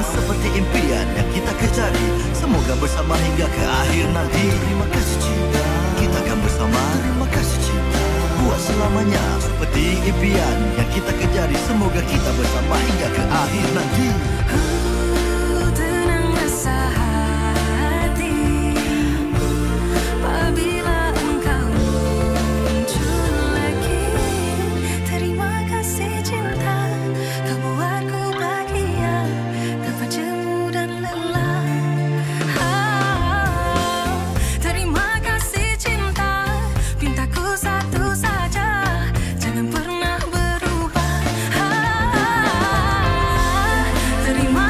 seperti impian yang kita kejari. Semoga bersama hingga ke akhir nanti. Terima kasih cinta, kita akan bersama. Terima kasih cinta, buat selamanya seperti impian yang kita kejari. Semoga kita bersama hingga ke akhir nanti. Tenanglah sehati apabila engkau muncul lagi. Terima kasih cinta, kau buatku bahagia tanpa jemu dan lelah. Terima kasih cinta, pintaku satu saja, jangan pernah berubah. Terima